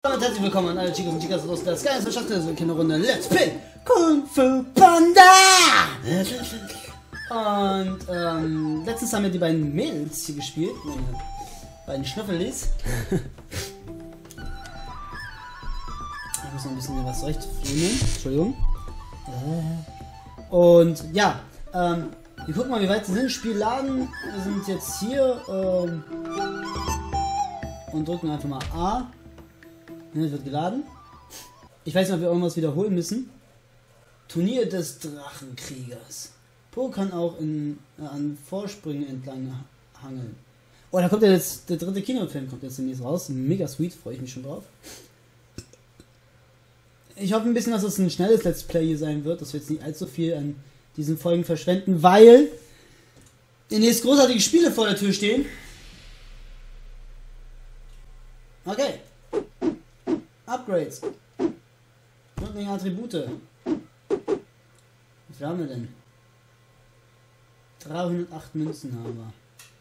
Und herzlich willkommen an alle Chicos und Chicas aus der Sky Verschachte, so eine Runde Let's Play Kung Fu Panda! Und letztens haben wir die beiden Mädels hier gespielt, meine beiden Schnüffelis. Ich muss noch ein bisschen was zurechtfliegen, Entschuldigung. Und ja, wir gucken mal, wie weit sie sind. Spielladen, wir sind jetzt hier und drücken einfach mal A. Es wird geladen. Ich weiß nicht, ob wir irgendwas wiederholen müssen. Turnier des Drachenkriegers. Po kann auch an Vorsprüngen entlang hangeln. Oh, da kommt ja jetzt der dritte Kinofilm, kommt jetzt demnächst raus. Mega sweet, freue ich mich schon drauf. Ich hoffe ein bisschen, dass es ein schnelles Let's Play hier sein wird, dass wir jetzt nicht allzu viel an diesen Folgen verschwenden, weil demnächst großartige Spiele vor der Tür stehen. Okay. Upgrades. Grundlegende Attribute. Was haben wir denn? 308 Münzen haben wir.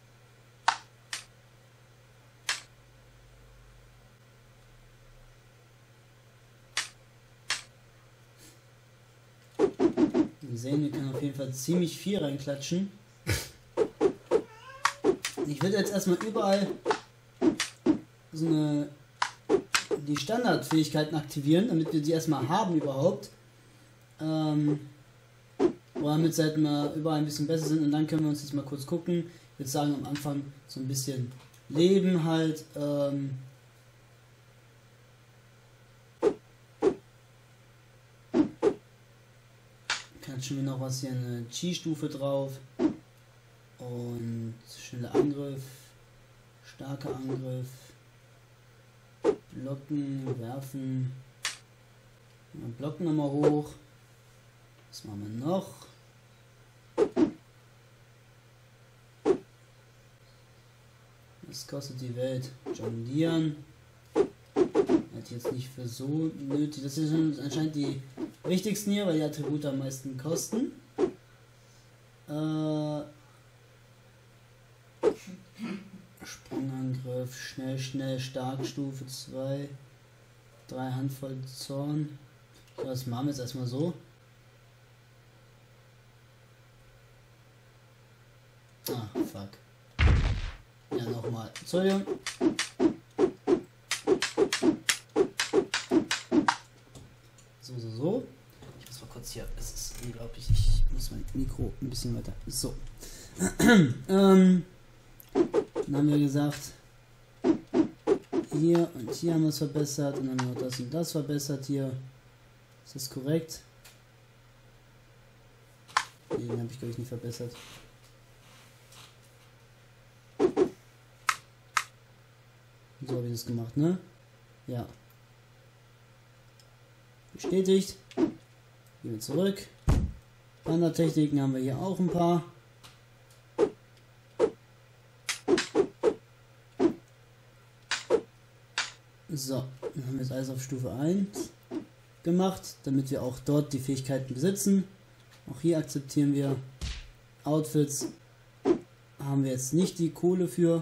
Wir sehen, wir können auf jeden Fall ziemlich viel reinklatschen. Ich würde jetzt erstmal überall so die Standardfähigkeiten aktivieren, damit wir die erstmal haben überhaupt. Damit sie halt mal überall ein bisschen besser sind, und dann können wir uns jetzt mal kurz gucken. Ich würde sagen, am Anfang so ein bisschen Leben halt. Klatschen wir noch was hier, eine Chi-Stufe drauf. Und schneller Angriff, starker Angriff. Blocken, werfen. Blocken nochmal hoch. Was machen wir noch? Was kostet die Welt? Jonglieren. Hat jetzt nicht für so nötig. Das sind anscheinend die wichtigsten hier, weil die Attribute am meisten kosten. Sprungangriff, schnell, stark, Stufe 2, 3 Handvoll Zorn. So, das machen wir jetzt erstmal so. Ah, fuck. Ja, nochmal. Entschuldigung. So. Ich muss mal kurz hier. Es ist unglaublich. Ich muss mein Mikro ein bisschen weiter. So. Dann haben wir gesagt, hier und hier haben wir es verbessert, und dann haben wir das und das verbessert hier. Ist das korrekt? Ne, den habe ich glaube ich nicht verbessert. So habe ich das gemacht, ne? Ja. Bestätigt. Gehen wir zurück. Wandertechniken haben wir hier auch ein paar. So, dann haben wir jetzt alles auf Stufe 1 gemacht, damit wir auch dort die Fähigkeiten besitzen. Auch hier akzeptieren wir Outfits. Haben wir jetzt nicht die Kohle für.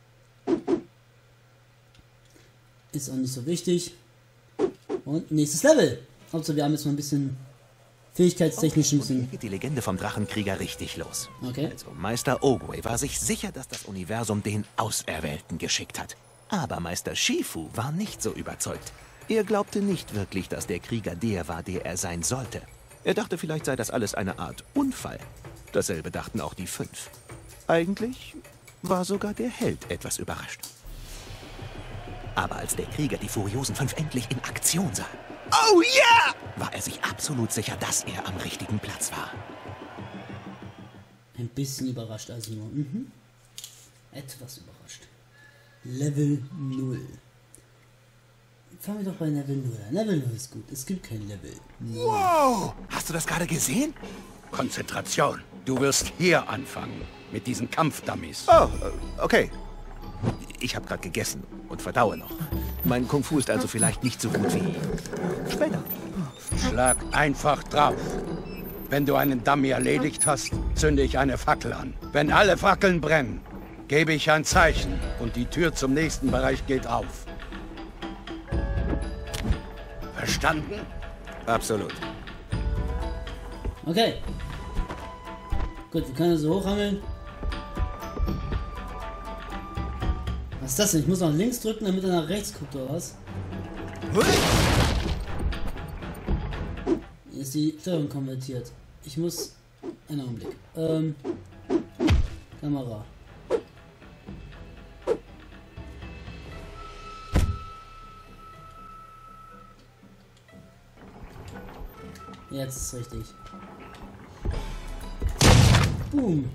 Ist auch nicht so wichtig. Und nächstes Level. Also wir haben jetzt mal ein bisschen fähigkeitstechnisch ein bisschen. Hier geht die Legende vom Drachenkrieger richtig los. Okay. Also Meister Oogway war sich sicher, dass das Universum den Auserwählten geschickt hat. Aber Meister Shifu war nicht so überzeugt. Er glaubte nicht wirklich, dass der Krieger der war, der er sein sollte. Er dachte, vielleicht sei das alles eine Art Unfall. Dasselbe dachten auch die 5. Eigentlich war sogar der Held etwas überrascht. Aber als der Krieger die furiosen 5 endlich in Aktion sah, oh yeah, war er sich absolut sicher, dass er am richtigen Platz war. Ein bisschen überrascht also nur. Etwas überrascht. Level 0. Fangen wir doch bei Level 0 an. Level 0 ist gut. Es gibt kein Level 0. Wow! Hast du das gerade gesehen? Konzentration. Du wirst hier anfangen. Mit diesen Kampfdummies. Oh, okay. Ich habe gerade gegessen und verdaue noch. Mein Kung Fu ist also vielleicht nicht so gut wie später. Schlag einfach drauf. Wenn du einen Dummy erledigt hast, zünde ich eine Fackel an. Wenn alle Fackeln brennen, gebe ich ein Zeichen und die Tür zum nächsten Bereich geht auf. Verstanden? Absolut. Okay. Gut, wir können so hochhangeln. Was ist das denn? Ich muss nach links drücken, damit er nach rechts guckt, oder was? Hier ist die Steuerung konvertiert. Ich muss... Einen Augenblick. Kamera. Jetzt ist es richtig. Boom.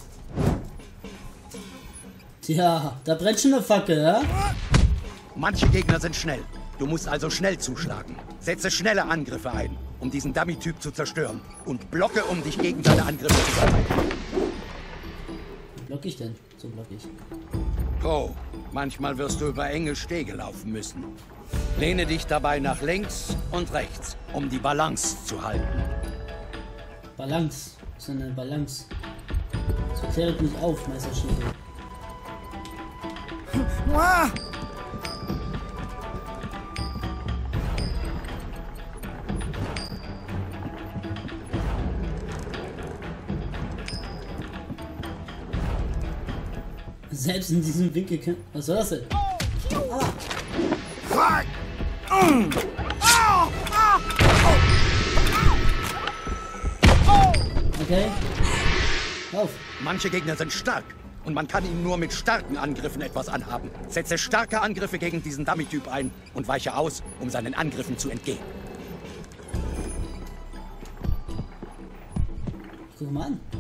Tja, da brennt schon eine Fackel, ja? Manche Gegner sind schnell. Du musst also schnell zuschlagen. Setze schnelle Angriffe ein, um diesen Dummy-Typ zu zerstören. Und blocke, um dich gegen seine Angriffe zu verteidigen. Wie block ich denn? So block ich. Oh, manchmal wirst du über enge Stege laufen müssen. Lehne dich dabei nach links und rechts, um die Balance zu halten. Balance. Was ist denn eine Balance? Das klärt mich auf, Meister Schiefe. Selbst in diesem Winkel kann... Was soll das denn? Okay. Auf. Manche Gegner sind stark und man kann ihnen nur mit starken Angriffen etwas anhaben. Setze starke Angriffe gegen diesen Dummy-Typ ein und weiche aus, um seinen Angriffen zu entgehen. Guck mal an.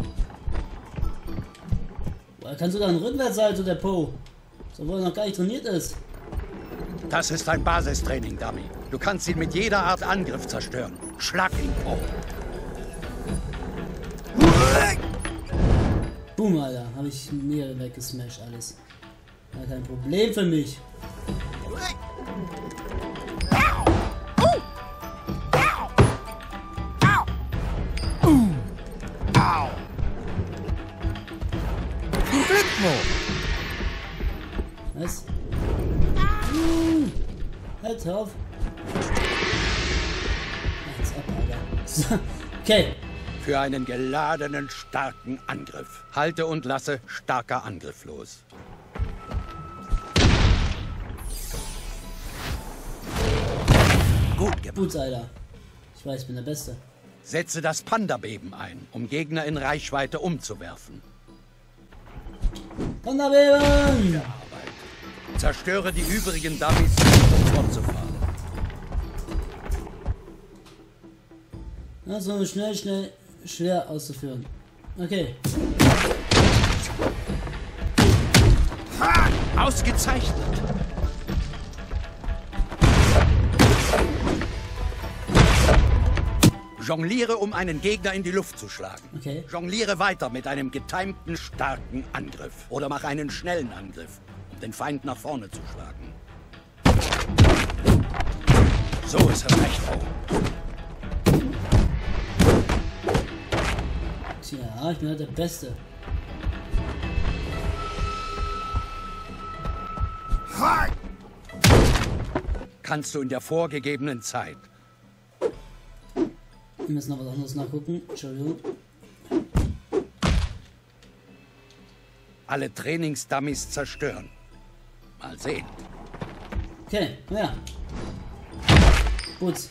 Er kann sogar einen Rückwärtssalto, der Po. Obwohl er noch gar nicht trainiert ist. Das ist ein Basistraining, Dummy. Du kannst ihn mit jeder Art Angriff zerstören. Schlag ihn, Po. Boom, Alter. Habe ich mir weggesmashed alles. Ja, kein Problem für mich. Was? Halt auf. Jetzt ab, Alter. So. Okay. Für einen geladenen, starken Angriff. Halte und lasse starker Angriff los. Gut gemacht. Gut, Alter. Ich weiß, ich bin der Beste. Setze das Panda-Beben ein, um Gegner in Reichweite umzuwerfen. Panda-Beben! Zerstöre die übrigen Dummies, um fortzufahren. Das war schwer auszuführen. Okay. Ausgezeichnet! Jongliere, um einen Gegner in die Luft zu schlagen. Okay. Jongliere weiter mit einem getimten, starken Angriff. Oder mach einen schnellen Angriff, um den Feind nach vorne zu schlagen. So ist es recht, Po. Tja, ich bin halt der Beste. Kannst du in der vorgegebenen Zeit. Wir müssen noch was anderes nachgucken. Entschuldigung. Alle Trainingsdummies zerstören. Mal sehen. Okay, ja. Gut.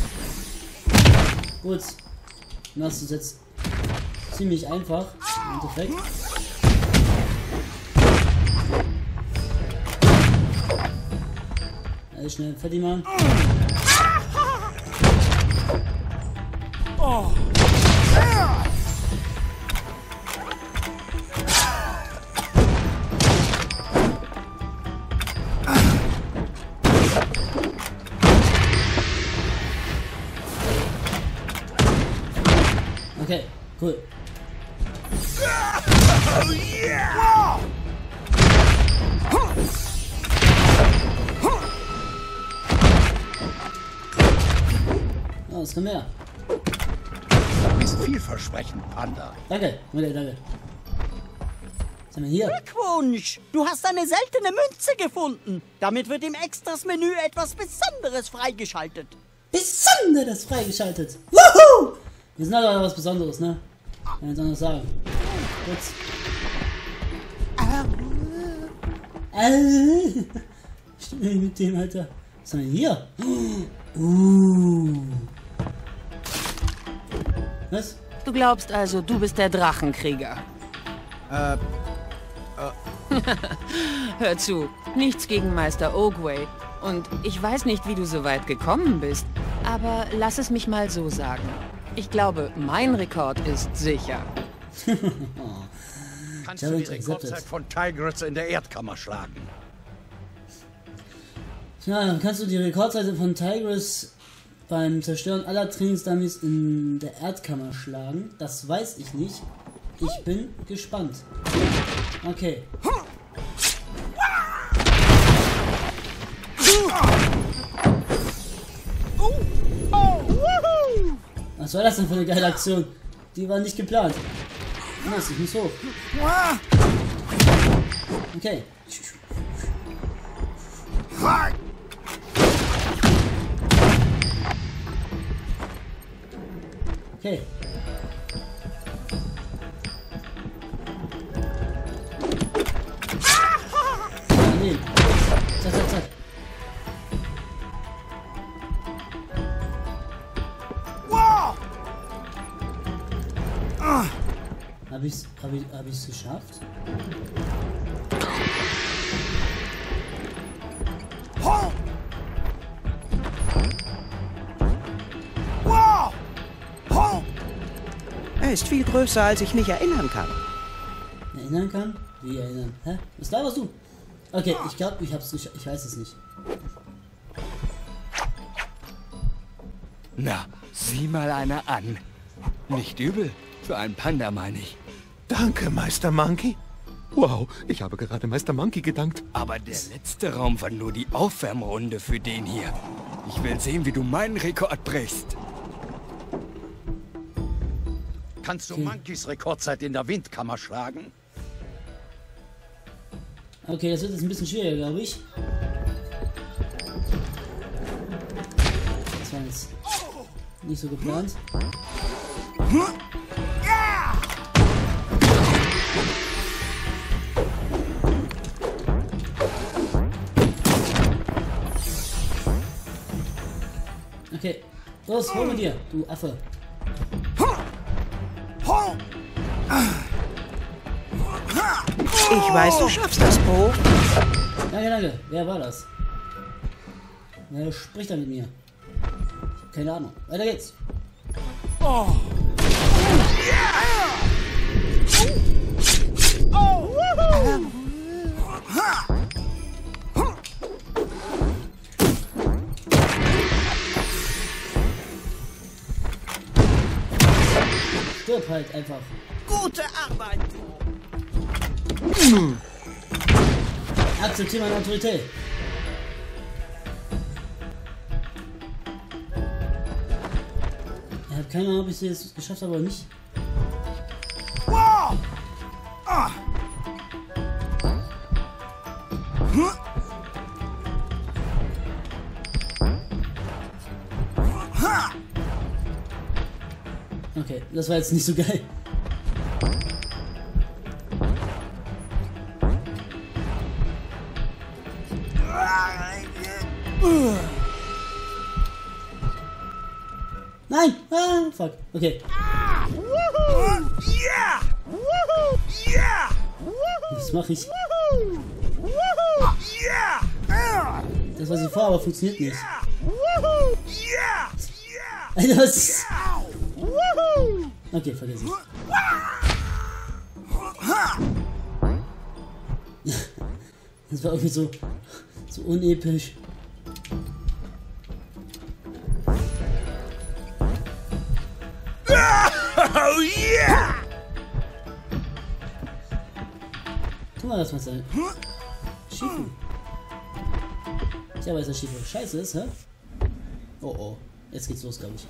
Gut. Das ist jetzt ziemlich einfach. Im Endeffekt. Alles schnell fertig machen. Oh. Okay, cool. Oh, yeah. Oh, es kommt mehr. Du bist vielversprechend, Panda. Danke, danke. Was haben wir hier? Glückwunsch! Du hast eine seltene Münze gefunden. Damit wird im Extras-Menü etwas Besonderes freigeschaltet. Besonderes freigeschaltet. Wuhu! Wir sind aber was Besonderes, ne? Kann ich jetzt anders sagen. Kurz. Stimmt nicht mit dem, Alter. Was haben wir hier? Was? Du glaubst also, du bist der Drachenkrieger. Hör zu, nichts gegen Meister Oogway. Und ich weiß nicht, wie du so weit gekommen bist. Aber lass es mich mal so sagen. Ich glaube, mein Rekord ist sicher. Kannst du die Rekordzeit von Tigris in der Erdkammer schlagen? Ja, dann kannst du die Rekordzeit von Tigris beim Zerstören aller Trainingsdummies in der Erdkammer schlagen. Das weiß ich nicht. Ich bin gespannt. Okay. Was war das denn für eine geile Aktion? Die war nicht geplant. Was? Ich muss hoch. Okay. Okay. Nee. Zack, zack, zack. Hab ich's geschafft? Er ist viel größer, als ich mich erinnern kann. Erinnern kann? Wie erinnern? Hä? Was laberst du? Okay, ich glaube, ich hab's geschafft. Ich weiß es nicht. Na, sieh mal einer an. Nicht übel. Für einen Panda, meine ich. Danke, Meister Monkey. Wow, ich habe gerade Meister Monkey gedankt. Aber der letzte Raum war nur die Aufwärmrunde für den hier. Ich will sehen, wie du meinen Rekord brichst. Kannst du Monkeys Rekordzeit in der Windkammer schlagen? Okay, das wird jetzt ein bisschen schwieriger, glaube ich. Das war jetzt nicht so geplant. Okay, los, hol mit dir, du Affe. Ich weiß, du schaffst das, Po. Danke, danke. Wer war das? Wer spricht da mit mir? Ich hab keine Ahnung. Weiter geht's. Stirb halt einfach. Gute Arbeit! Akzeptiere meine Autorität. Ich habe keine Ahnung, ob ich es jetzt geschafft habe oder nicht. Okay, das war jetzt nicht so geil. Nein! Ah, fuck. Okay. Was mache ich? Das, was ich vorhabe, aber funktioniert nicht. Alter, was ist... Okay, vergessen. Das war irgendwie so unepisch. Oh yeah! Guck mal, das was sein. Shifu. Tja, weiß der Shifu scheiße ist, hä? Oh oh. Jetzt geht's los, glaube ich.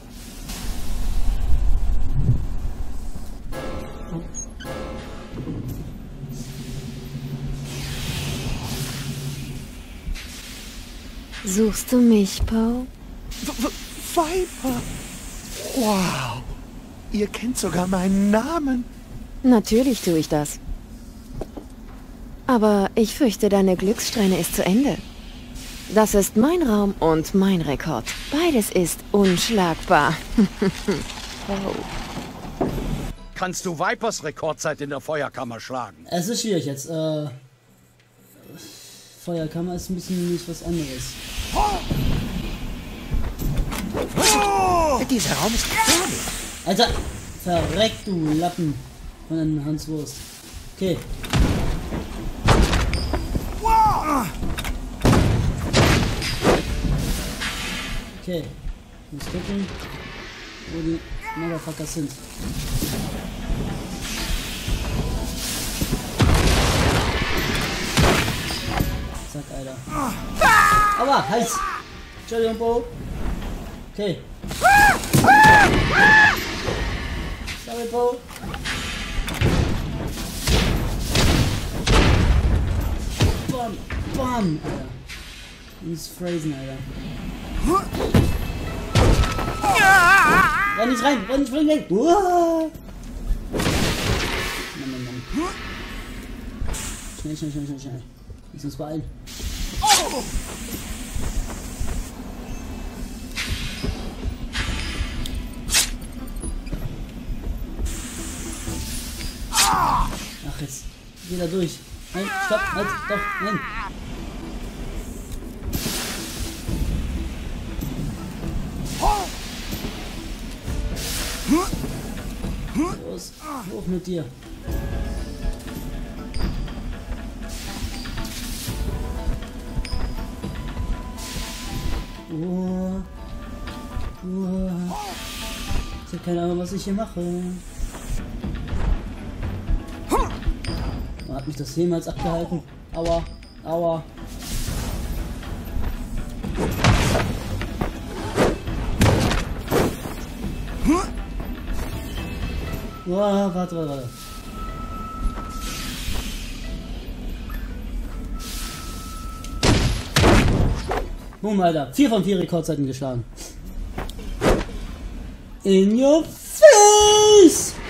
Suchst du mich, Poe? Viper! Wow! Ihr kennt sogar meinen Namen. Natürlich tue ich das. Aber ich fürchte, deine Glückssträhne ist zu Ende. Das ist mein Raum und mein Rekord. Beides ist unschlagbar. Oh. Kannst du Vipers Rekordzeit in der Feuerkammer schlagen? Es ist schwierig jetzt. Feuerkammer ist ein bisschen nicht was anderes. Dieser Raum ist gefährlich. Alter, verreck du Lappen von einem Hans Wurst. Okay. Okay. Ich muss gucken, wo die Motherfuckers sind. Zack, Alter. Aua, heiß. Entschuldigung, Bo. Okay. Sorry, Bo. Bam, bam, Alter. Ins Phrasen, Alter. Renn nicht rein, renn nicht weg. Uah. Schnell, schnell, schnell, schnell, schnell. Lass uns beeilen. Ach, jetzt geh da durch. Nein, stopp, halt, doch, nein. Los, hoch mit dir. Ich hab keine Ahnung, was ich hier mache. Hat mich das jemals abgehalten? Aua, aua. Warte, warte. Boom, Alter. 4 von 4 Rekordzeiten geschlagen. In your face!